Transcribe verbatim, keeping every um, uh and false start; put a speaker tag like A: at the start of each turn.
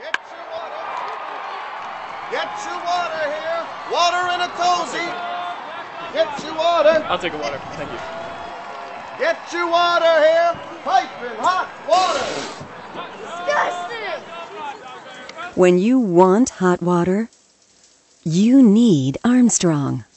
A: Get your water. Get your water here. Water in a cozy. Get your water.
B: I'll take a water. Thank you.
A: Get your water here. Piping hot water.
C: Disgusting!
D: When you want hot water, you need Armstrong.